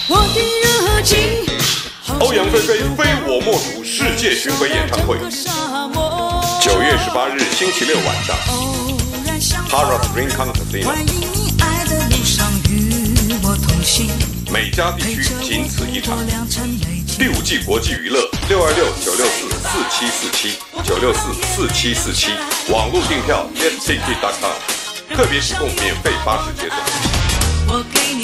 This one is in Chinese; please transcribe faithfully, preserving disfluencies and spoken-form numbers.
我的热情。 欧阳菲菲非我莫属世界巡回演唱会，九月十八日星期六晚上 ，Paros Rincon Casino， 美加地区仅此一场。第五季国际娱乐六二六九六四四七四七九六四四七四七，网络订票 get ticket dot com， 特别提供免费巴士接送。